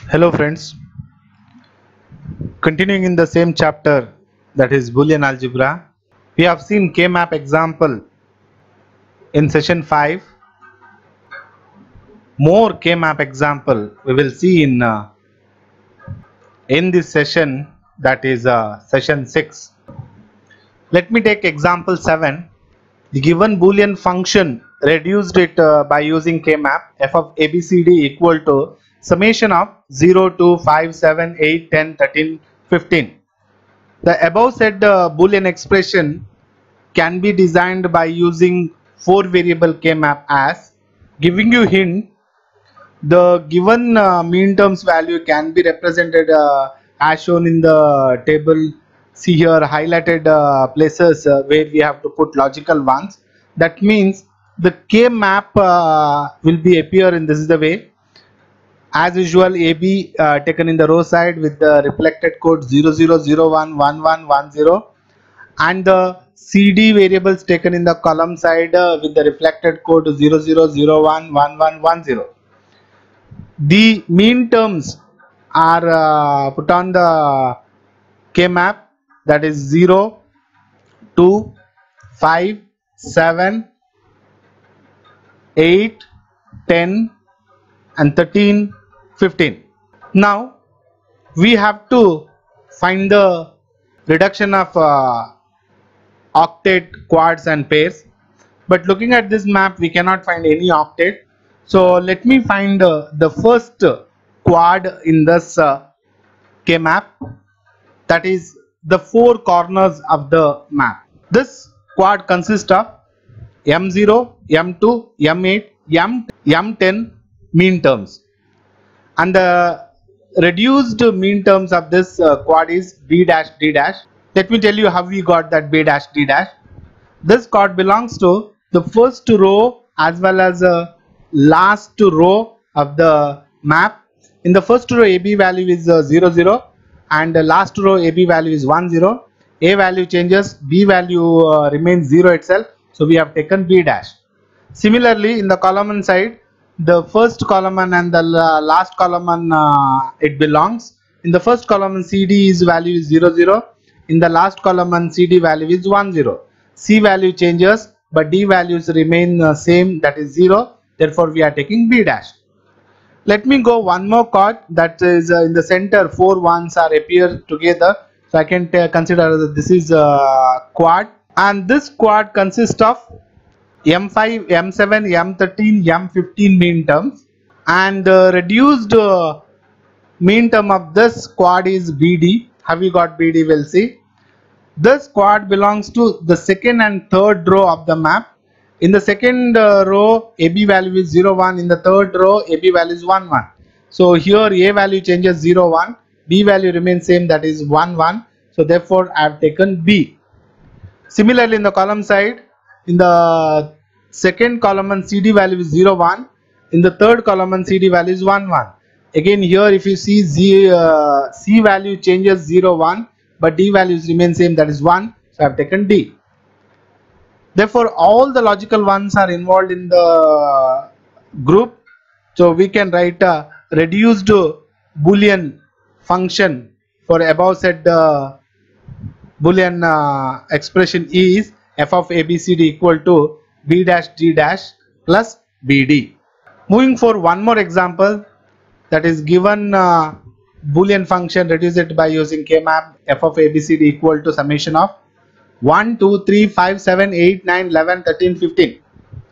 Hello friends, continuing in the same chapter, that is Boolean algebra. We have seen K-map example in session 5. More K-map example we will see in this session, that is session 6. Let me take example 7. The given Boolean function reduced it by using K-map f of abcd equal to summation of 0 to 5, 7, 8, 10, 13, 15. The above said Boolean expression can be designed by using 4 variable K-map as giving you hint. The given mean terms value can be represented as shown in the table. See here highlighted places where we have to put logical ones. That means the K-map will be appear in this is the way. As usual, AB taken in the row side with the reflected code 00011110, and the CD variables taken in the column side with the reflected code 00011110. The mean terms are put on the K-map, that is 0, 2, 5, 7, 8, 10 and 13, 15. Now we have to find the reduction of octet, quads and pairs, but looking at this map we cannot find any octet. So let me find the first quad in this K-map, that is the 4 corners of the map. This quad consists of M0, M2, M8, M10 mean terms, and the reduced mean terms of this quad is B dash D dash. Let me tell you how we got that B dash D dash. This quad belongs to the first row as well as last row of the map. In the first row AB value is 0 0 and the last row AB value is 1 0. A value changes, B value remains 0 itself, so we have taken B dash. Similarly, in the column side, the first column and the last column it belongs. In the first column CD is value is 0 0. In the last column CD value is 1 0. C value changes but D values remain same, that is 0. Therefore, we are taking B dash. Let me go one more quad, that is in the center 4 ones are appear together. So I can consider that this is quad, and this quad consists of M5, M7, M13, M15 mean terms, and reduced mean term of this quad is BD. Have you got BD? We'll see. This quad belongs to the second and third row of the map. In the second row, AB value is 0 1. In the third row, AB value is 1 1. So here A value changes 0 1, B value remains same, that is 1 1. So therefore I have taken B. Similarly, in the column side, in the second column CD value is 0 1. In the third column CD value is 1 1. Again here if you see C value changes 0 1, but D values remain same, that is 1. So I have taken D. Therefore all the logical ones are involved in the group. So we can write a reduced Boolean function for above said Boolean expression is f of abcd equal to B dash D dash plus BD. Moving for one more example, that is given Boolean function reduce it by using K-map f of abcd equal to summation of 1, 2, 3, 5, 7, 8, 9, 11, 13, 15.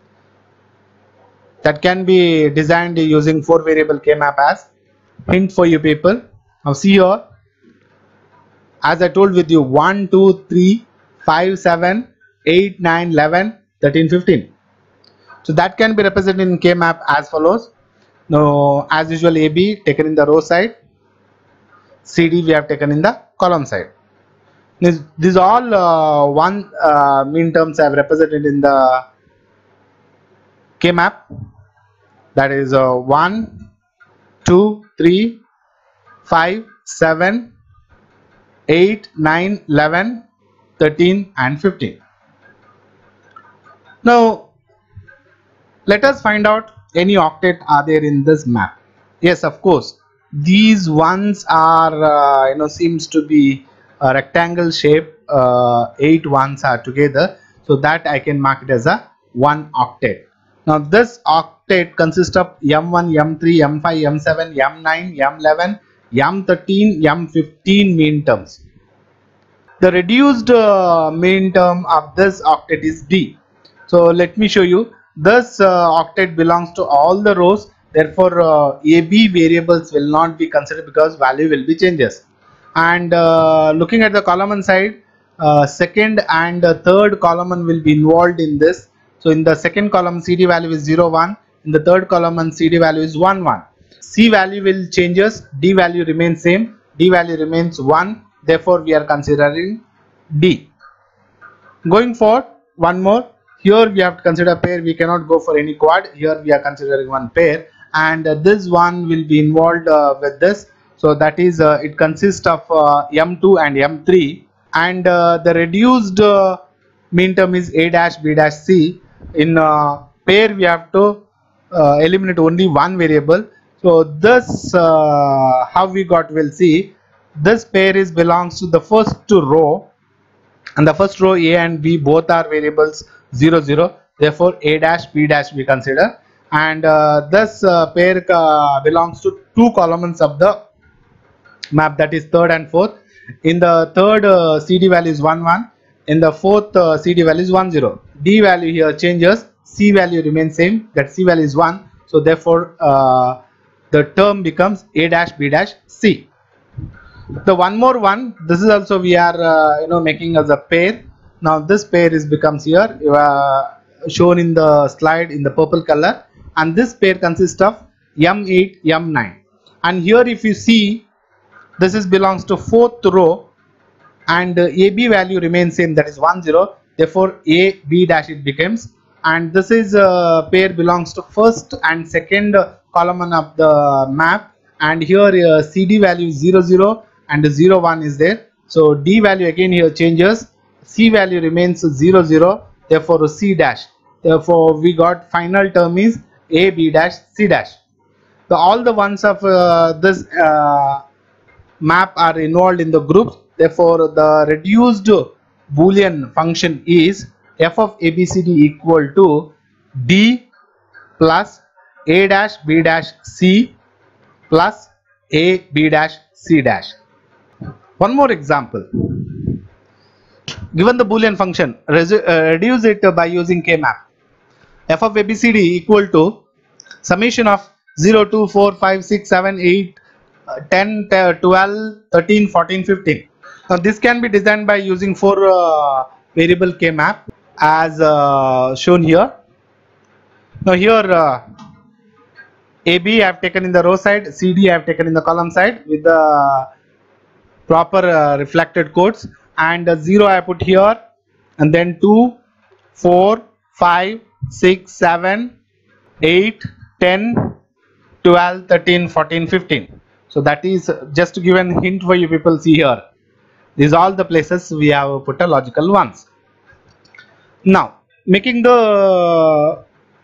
That can be designed using 4 variable K-map as hint for you people. Now see here, as I told with you, 1, 2, 3, 5, 7, 8, 9, 11, 13, 15. So that can be represented in K-map as follows. Now as usual, AB taken in the row side, CD we have taken in the column side. These all one mean terms I have represented in the K-map, that is 1, 2, 3, 5, 7, 8, 9, 11, 13 and 15. Now let us find out any octet are there in this map. Yes, of course, these ones are seems to be a rectangle shape. 8 ones are together, so that I can mark it as a 1 octet. Now this octet consists of M1, M3, M5, M7, M9, M11, M13, M15 mean terms. The reduced mean term of this octet is D. So let me show you. This octet belongs to all the rows. Therefore, AB variables will not be considered because value will be changes. And looking at the column side, second and third column will be involved in this. So in the second column, CD value is 0, 1. In the third column, CD value is 1, 1. C value will changes. D value remains same. D value remains 1. Therefore, we are considering D. Going forward, one more. Here we have to consider pair. We cannot go for any quad. Here we are considering one pair, and this one will be involved with this. So that is it consists of M2 and M3, and the reduced mean term is A dash B dash C. In pair we have to eliminate only one variable. So this how we got, we'll see. This pair is belongs to the first row, and the first row A and B both are variables 0, 0. Therefore A dash B dash we consider, and this pair belongs to two columns of the map, that is third and fourth. In the third CD value is 1, 1. In the fourth CD value is 1, 0. D value here changes. C value remains same, that C value is 1. So therefore the term becomes A dash B dash C. The one more one, this is also we are making as a pair. Now this pair is becomes here shown in the slide in the purple color, and this pair consists of M8, M9. And here if you see, this is belongs to fourth row, and AB value remains same, that is 1, 0. Therefore A B dash it becomes, and this is pair belongs to first and second column of the map, and here CD value is 0, 0 and 0, 1 is there. So D value again here changes. C value remains 0, 0. Therefore C dash. Therefore we got final term is A B dash C dash. So all the ones of this map are involved in the groups. Therefore the reduced Boolean function is f of ABCD equal to D plus A dash B dash C plus A B dash C dash. One more example. Given the Boolean function, reduce it by using K-map. F of ABCD equal to summation of 0, 2, 4, 5, 6, 7, 8, 10, 12, 13, 14, 15. Now this can be designed by using 4 variable K-map as shown here. Now here AB I have taken in the row side, CD I have taken in the column side with the proper reflected codes, and 0 I put here, and then 2, 4, 5, 6, 7, 8, 10, 12, 13, 14, 15. So that is just to give an hint for you people. See here, these are all the places we have put a logical ones. Now making the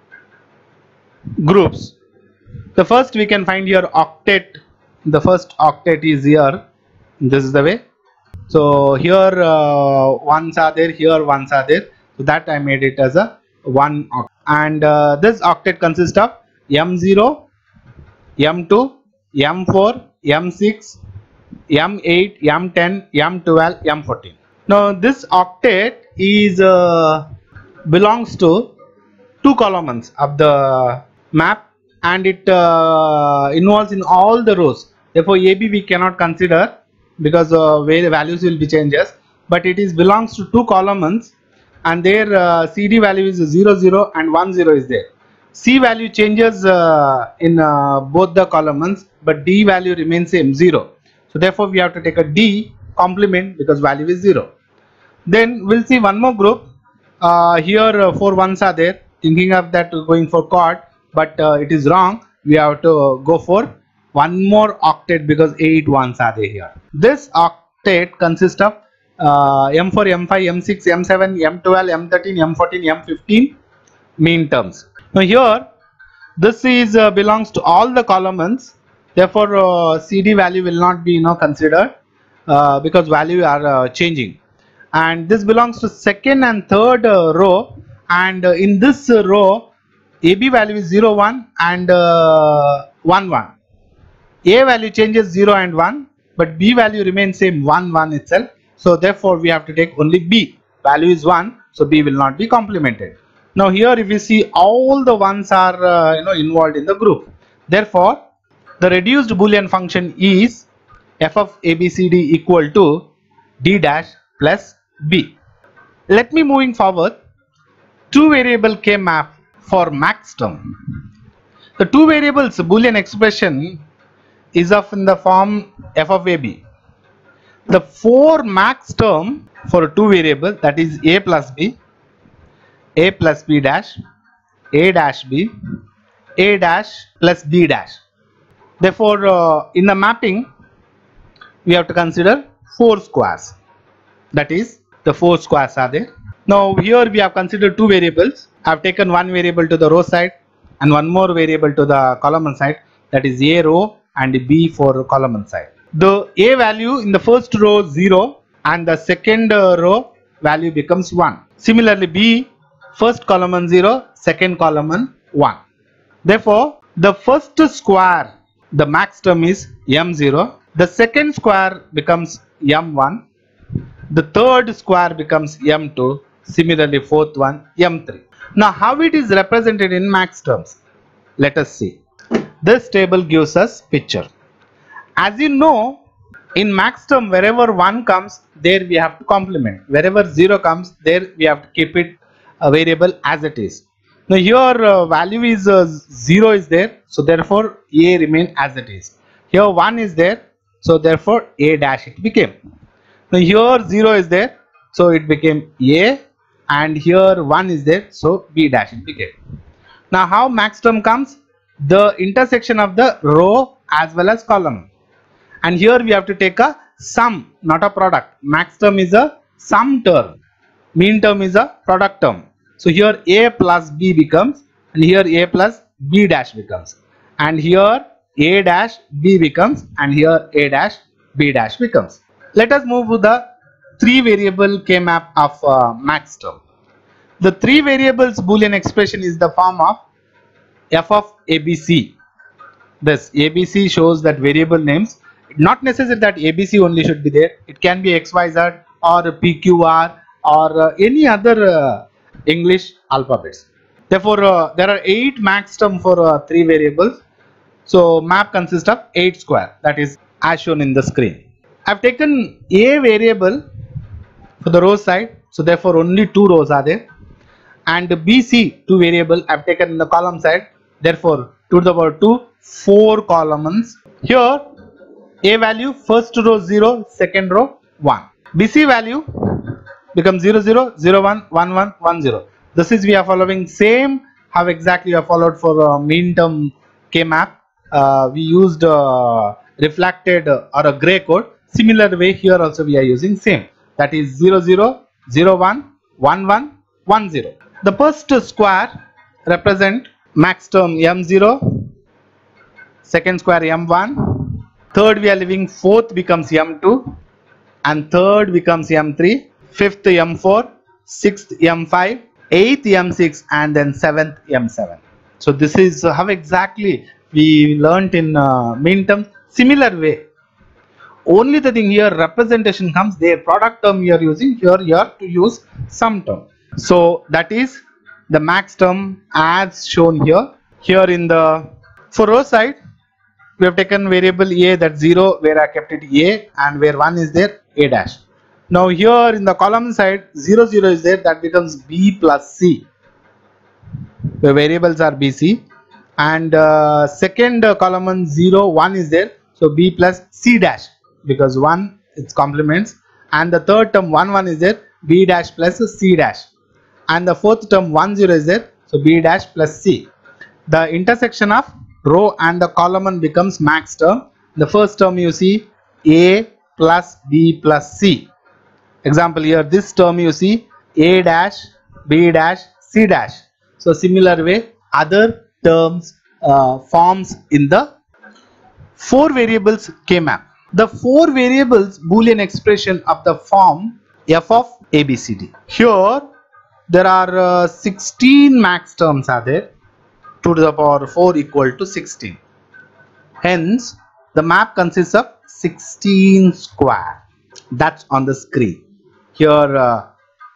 groups, the first we can find here octet. The first octet is here. This is the way. So here ones are there, here ones are there. So that I made it as a 1 octet. And this octet consists of M0, M2, M4, M6, M8, M10, M12, M14. Now this octet is belongs to two columns of the map, and it involves in all the rows. Therefore AB we cannot consider because where the values will be changes, but it is belongs to two columns, and their CD value is 0, 0 and 1, 0 is there. C value changes in both the columns, but D value remains same, 0. So therefore we have to take a D complement because value is 0. Then we'll see one more group. Here 4 ones are there, thinking of that going for quad, but it is wrong. We have to go for one more octet because 8 ones are there here. This octet consists of M4, M5, M6, M7, M12, M13, M14, M15 mean terms. Now here this is belongs to all the columns, Therefore, CD value will not be considered because value are changing. And this belongs to second and third row, and in this row AB value is 0 1 and 1 1. A value changes 0 and 1, but B value remains same 1 1 itself. So therefore we have to take only B. Value is 1, so B will not be complemented. Now here if you see, all the ones are involved in the group. Therefore the reduced Boolean function is f of ABCD equal to D dash plus B. Let me moving forward. Two variable K map for max term. The two variables Boolean expression is of in the form f of AB. The four max term for two variable, that is A plus B, A plus B dash, A dash B, A dash plus B dash. Therefore in the mapping we have to consider four squares, that is the four squares are there. Now here we have considered two variables. I have taken one variable to the row side and one more variable to the column side, that is A row and B for column side. The A value in the first row 0 and the second row value becomes 1. Similarly B, first column 0, second column 1. Therefore the first square, the max term is M0, the second square becomes M1, the third square becomes M2, similarly fourth one M3. Now how it is represented in max terms? Let us see. This table gives us picture. As you know, in max term wherever 1 comes, there we have to complement. Wherever 0 comes, there we have to keep it a variable as it is. Now here value is 0 is there, so therefore A remain as it is. Here 1 is there, so therefore A dash it became. Now here 0 is there, so it became A, and here 1 is there, so B dash it became. Now how max term comes? The intersection of the row as well as column. And here we have to take a sum, not a product. Max term is a sum term, mean term is a product term. So here A plus B becomes, and here A plus B dash becomes, and here A dash B becomes, and here A dash B dash becomes. Let us move to the three variable K map of max term. The three variables Boolean expression is the form of f of ABC. This ABC shows that variable names. Not necessary that ABC only should be there. It can be XYZ or PQR or any other English alphabets. Therefore, there are 8 max term for 3 variables. So map consists of 8 square, that is as shown in the screen. I have taken A variable for the row side, so therefore only 2 rows are there, and BC 2 variable I have taken in the column side, therefore 2 to the power 2, 4 columns. Here A value first row 0, second row 1. BC value becomes 0 0 0 1 1 1 1 0. This is we are following same how exactly we have followed for mean term K map. We used reflected or a gray code. Similar way here also we are using same, that is 0 0 0 1 1 1 1 0. The first square represent max term M0, second square M1, third we are leaving, fourth becomes M2, and third becomes M3, fifth M4, sixth M5, eighth M6, and then seventh M7. So this is how exactly we learnt in mean term. Similar way, only the thing here representation comes, their product term you are using, here you have to use sum term. So that is the max term as shown here. Here in the for row side we have taken variable A, that 0 where I kept it A, and where 1 is there A dash. Now here in the column side 0 0 is there, that becomes B plus C. The variables are BC, and second column 0 1 is there, so B plus C dash, because 1 its complements, and the third term 1 1 is there, B dash plus C dash, and the fourth term 1 0 is there, so B dash plus C. The intersection of row and the column becomes max term. The first term you see A plus B plus C. Example here, this term you see A dash B dash C dash. So similar way other terms forms in the 4 variables K-map. The 4 variables Boolean expression of the form f of ABCD. Here there are 16 max terms are there. 2 to the power 4 equal to 16. Hence the map consists of 16 square. That's on the screen. Here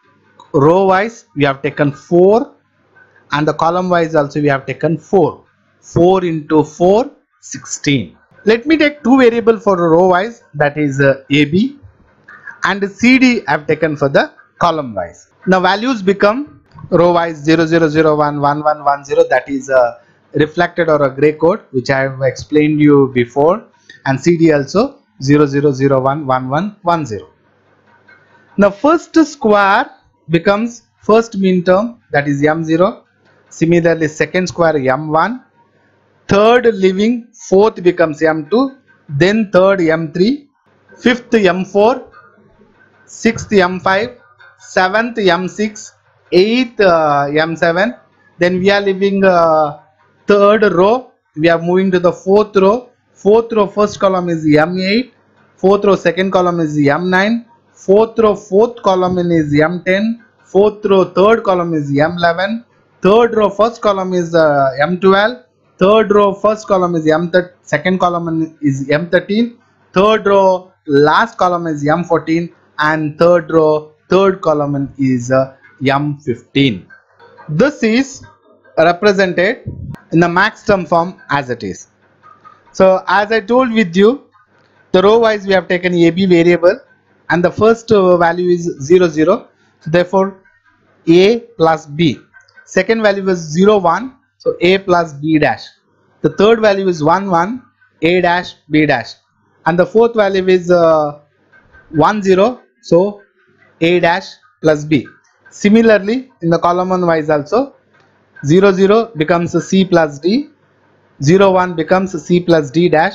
row wise we have taken 4 and the column wise also we have taken 4. 4 into 4, 16. Let me take 2 variable for row wise, that is AB, and CD I have taken for the column wise. Now values become row wise 0 0 0 1 1 1 1 0, that is reflected or a gray code which I have explained you before, and CD also 0 0 0 1 1 1 1 0. Now first square becomes first mean term, that is M0. Similarly second square M1, third living, fourth becomes M2, then third M3, fifth M4, sixth M5, seventh M6, eighth M7. Then we are leaving third row, we are moving to the fourth row. Fourth row first column is M8, fourth row second column is M9, fourth row fourth column is M10, fourth row third column is M11, third row first column is M12, third row first column is M13, second column is M13, third row last column is M14, and third row third column is M15. This is represented in the max term form as it is. So as I told with you, the row wise we have taken AB variable and the first value is 0 0, so therefore A plus B. Second value is 0 1, so A plus B dash. The third value is 1 1, A dash B dash, and the fourth value is 1 0, so A dash plus B. Similarly in the column one wise also 0 0 becomes C plus D, 0 1 becomes C plus D dash,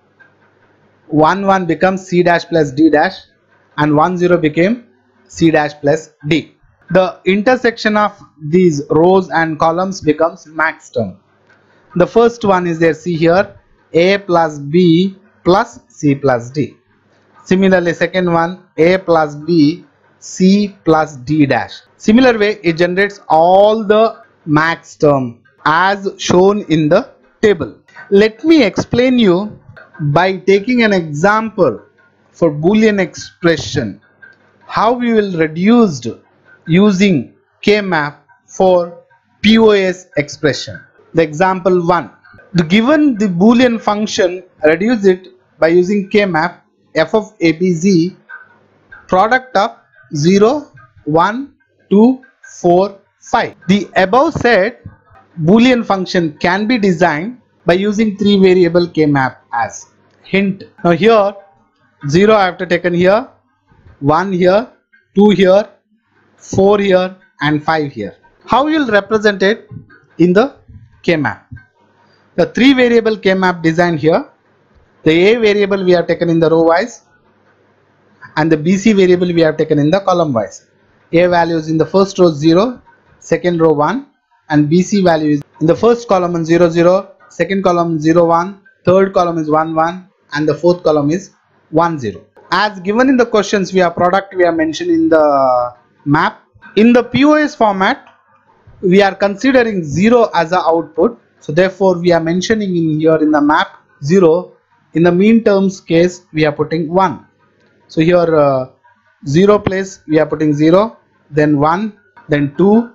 1 1 becomes C dash plus D dash, and 1 0 became C dash plus D. The intersection of these rows and columns becomes max term. The first one is there, see here, A plus B plus C plus D. Similarly second one, A plus B C plus D dash. Similar way it generates all the max term as shown in the table. Let me explain you by taking an example for Boolean expression how we will reduce using K-map for POS expression. The example 1. Given the Boolean function, reduce it by using K-map f of ABC product of 0, 1, 2, 4, 5. The above said Boolean function can be designed by using 3 variable K-map as hint. Now here 0 I have to taken here, 1 here, 2 here, 4 here, and 5 here. How you will represent it in the K-map? The 3 variable K-map designed here. The A variable we have taken in the row wise, and the BC variable we have taken in the column wise. A value is in the first row 0, second row 1, and BC value is in the first column 0 0, second column 0 1, third column is 1 1, and the fourth column is 1 0. As given in the questions, we have product we have mentioned in the map. In the POS format, we are considering 0 as a output, so therefore we are mentioning in here in the map 0. In the mean terms case we are putting 1. So here 0 place we are putting 0, then 1, then 2,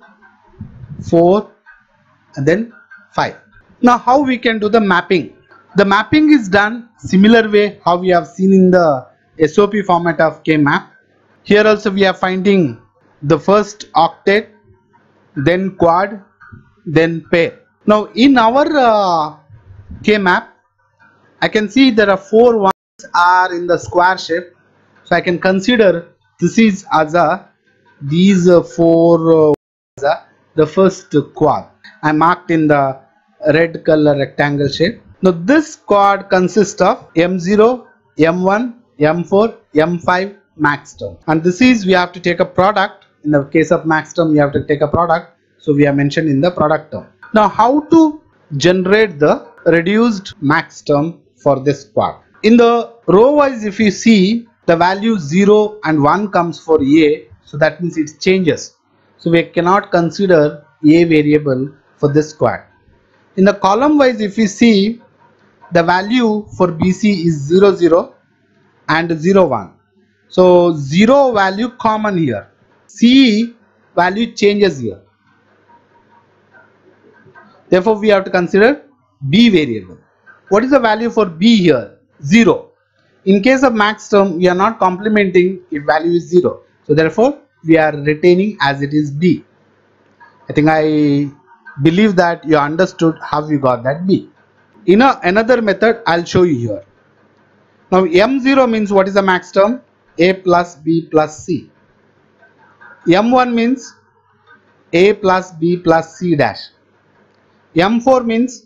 4, and then 5. Now how we can do the mapping? The mapping is done similar way how we have seen in the SOP format of K-map. Here also we are finding the first octet, then quad, then pair. Now in our K-map, I can see there are 4 ones are in the square shape, so I can consider this is as a these 4 as a the first quad. I marked in the red color rectangle shape. Now this quad consists of M0, M1, M4, M5 max term, and this is we have to take a product. In the case of max term, we have to take a product, so we are mentioned in the product term. Now how to generate the reduced max term for this quad. In the row wise, if you see, the value 0 and 1 comes for A, so that means it changes. So we cannot consider A variable for this quad. In the column wise, if you see, the value for BC is 0 0 and 0 1. So 0 value common here. C value changes here. Therefore, we have to consider B variable. What is the value for B here? 0. In case of max term, we are not complementing if value is 0. So therefore, we are retaining as it is B. I believe that you understood how you got that B. In another method, I'll show you here. Now M0 means what is the max term? A plus B plus C. M1 means A plus B plus C dash. M4 means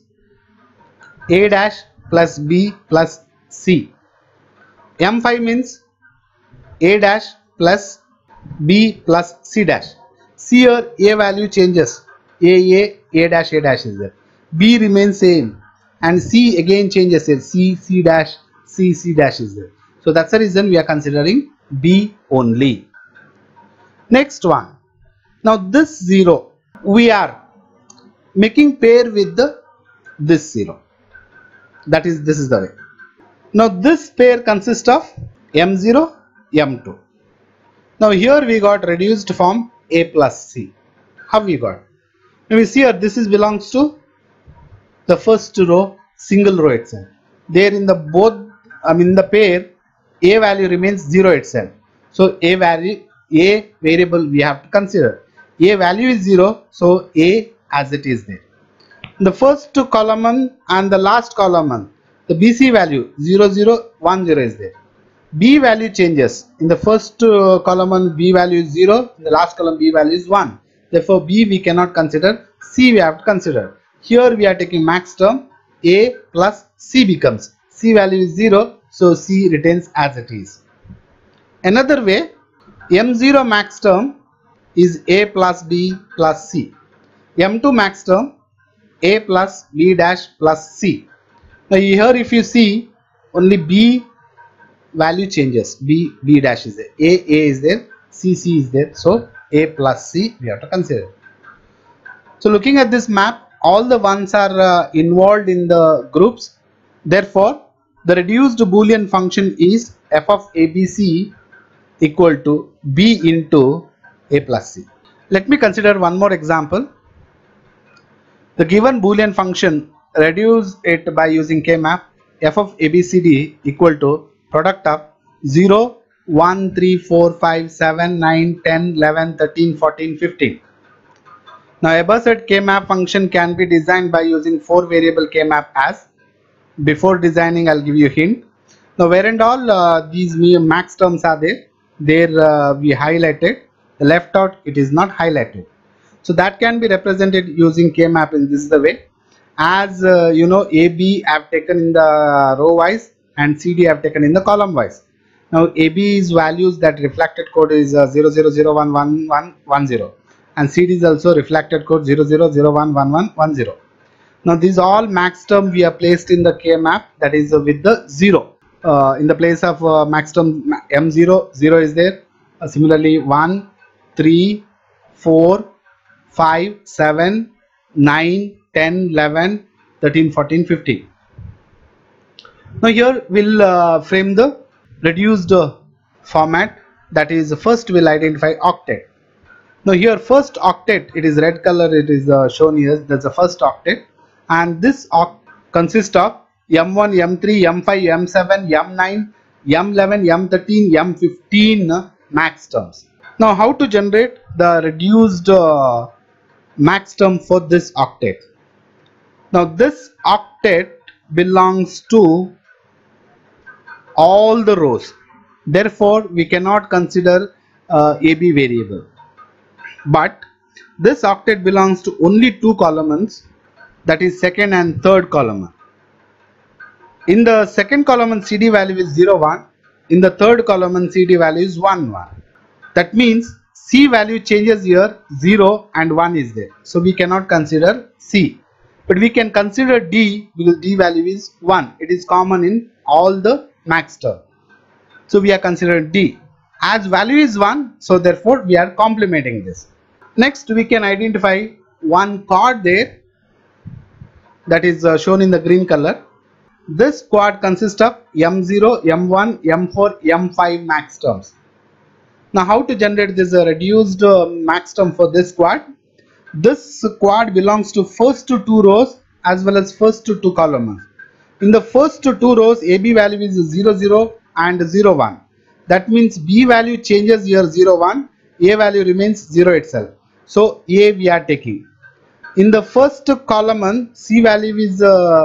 A dash plus B plus C. M5 means A dash plus B plus C dash. See here, A value changes. A dash is there. B remains same. And C again changes here. C dash, C dash is there. So that's the reason we are considering B only. Next one. Now this 0, we are making pair with this 0. That is, this is the way. Now this pair consists of M0, M2. Now here we got reduced form A plus C. How we got? Now we see here, this is belongs to the first row, single row itself. There in the both, the pair, A value remains 0 itself. So A variable we have to consider. A value is 0, so A as it is there. In the first column and the last column, the BC value 0 0 1 0 is there. B value changes. In the first column B value is 0, in the last column B value is 1. Therefore B we cannot consider, C we have to consider. Here we are taking max term, A plus C becomes. C value is 0, so C retains as it is. Another way, M0 max term is A plus B plus C. M2 max term, A plus B dash plus C. Now here if you see, only B value changes. B dash is there. A is there. C is there. So A plus C we have to consider. So looking at this map, all the ones are involved in the groups. Therefore, the reduced Boolean function is f of ABC equal to B into A plus C. Let me consider one more example. The given Boolean function, reduce it by using K-map, f of ABCD equal to product of 0, 1, 3, 4, 5, 7, 9, 10, 11, 13, 14, 15. Now above said K-map function can be designed by using 4 variable K-map as. Before designing, I'll give you a hint. Now where and all these max terms are there, we highlighted. The left out, it is not highlighted. So that can be represented using K-map in this the way. As AB I have taken in the row wise and CD I have taken in the column wise. Now AB's values, that reflected code is 00011110, and CD is also reflected code 00011110. Now these all max term we are placed in the K-map, that is with the 0. In the place of max term M0, 0 is there. Similarly 1, 3, 4, 5, 7, 9, 10, 11, 13, 14, 15. Now here we'll frame the reduced format, that is first we'll identify octet. Now here first octet, it is red color, it is shown here, that's the first octet, and this consists of M1, M3, M5, M7, M9, M11, M13, M15 max terms. Now how to generate the reduced max term for this octet? Now this octet belongs to all the rows. Therefore we cannot consider AB variable. But this octet belongs to only 2 columns, that is second and third column. In the second column CD value is 0, 1. In the third column CD value is 1, 1. That means C value changes here, 0 and 1 is there. So we cannot consider C. but we can consider D because D value is 1. It is common in all the max term. So we are considering D. As value is 1, so therefore we are complementing this. Next we can identify one chord there, that is shown in the green color. This quad consists of M0, M1, M4, M5 max terms. Now how to generate this reduced max term for this quad? This quad belongs to first two rows as well as first two columns. In the first two rows, AB value is 0, 0 and 0, 1. That means B value changes here 0, 1, A value remains 0 itself. So A we are taking. In the first column, C value is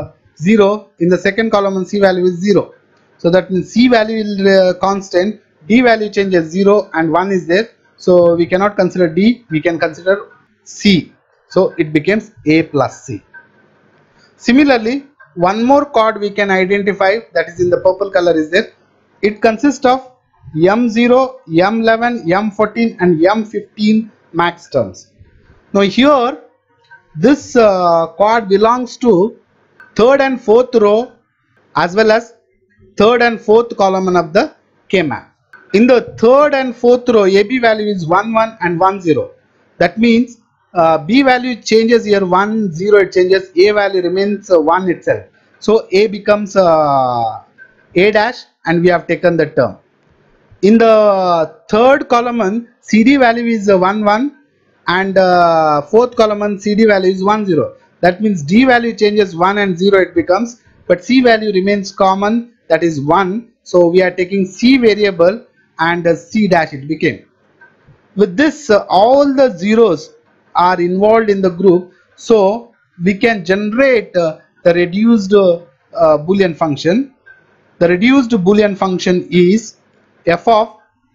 0. In the second column, C value is 0. So that means C value is constant, D value changes 0 and 1 is there. So we cannot consider D, we can consider C. So it becomes A plus C. Similarly, one more chord we can identify, that is in the purple color is there. It consists of M0, M11, M14 and M15 max terms. Now here this chord belongs to third and fourth row as well as third and fourth column of the K-map. In the third and fourth row, AB value is 1, 1 and 1, 0. That means B value changes here 1, 0 it changes, A value remains 1 itself. So A becomes A dash and we have taken the term. In the third column, CD value is 1, 1 and fourth column CD value is 1, 0. That means D value changes 1 and 0 it becomes, but C value remains common, that is 1. So we are taking C variable and C dash it became. With this all the zeros are involved in the group, so we can generate the reduced Boolean function. The reduced Boolean function is f of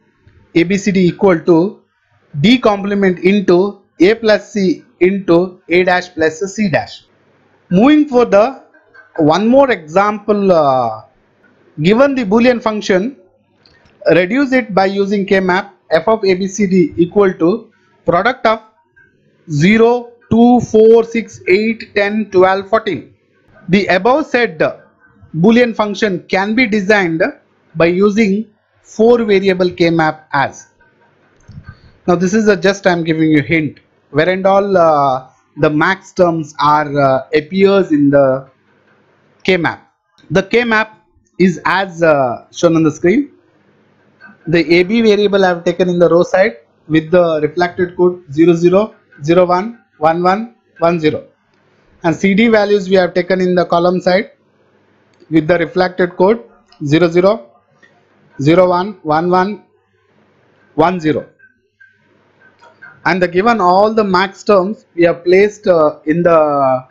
ABCD equal to D complement into A plus C into A dash plus C dash. Moving for the one more example, given the Boolean function, reduce it by using K-map. F of ABCD equal to product of 0, 2, 4, 6, 8, 10, 12, 14. The above said Boolean function can be designed by using 4 variable K-map as. Now this is just I am giving you a hint where and all the max terms are appears in the K-map. The K-map is as shown on the screen. The AB variable I have taken in the row side with the reflected code 0, 0, 0, 1, 1, 1, 1, 0. And CD values we have taken in the column side with the reflected code 0, 0, 0, 1, 1, 1, 1, 0. And the given all the max terms we have placed in the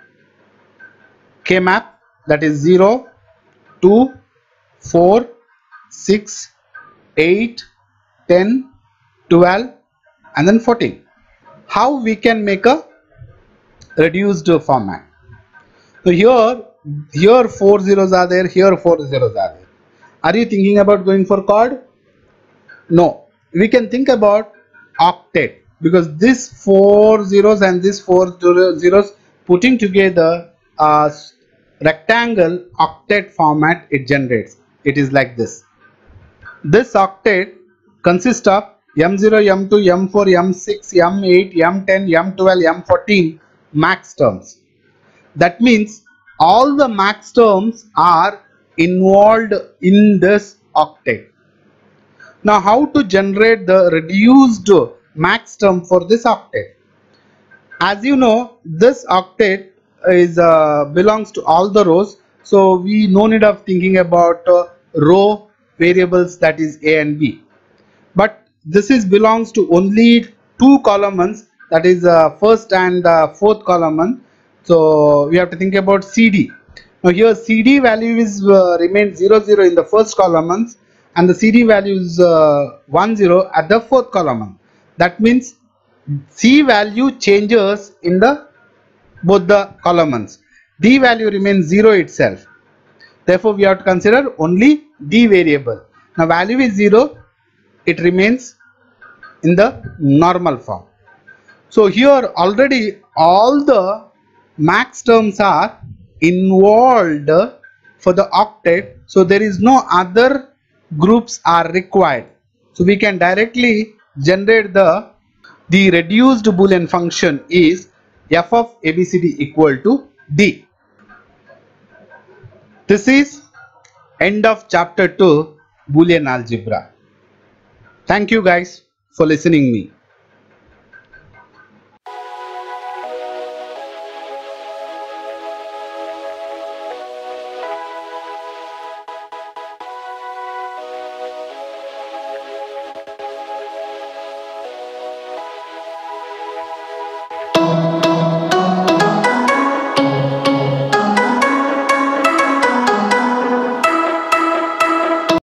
K-map, that is 0, 2, 4, 6, 8, 10, 12 and then 14. How we can make a reduced format? So here 4 zeros are there, here 4 zeros are there. Are you thinking about going for chord? No, we can think about octet, because this 4 zeros and this 4 zeros putting together a rectangle octet format it generates. It is like this. This octet consists of M0, M2, M4, M6, M8, M10, M12, M14 max terms. That means all the max terms are involved in this octet. Now how to generate the reduced max term for this octet? As you know, this octet is belongs to all the rows, so we no need of thinking about row variables, that is A and B. But this is belongs to only 2 columns, that is first and fourth column. So we have to think about CD. Now here CD value is remains 0, 0 in the first column and the CD value is 1, 0 at the fourth column. That means C value changes in the both the columns. D value remains 0 itself. Therefore we have to consider only D variable. Now value is 0, it remains in the normal form. So here already all the max terms are involved for the octet, so there is no other groups are required. So we can directly generate the reduced Boolean function is f of ABCD equal to D. This is end of chapter 2 Boolean algebra. Thank you guys for listening me.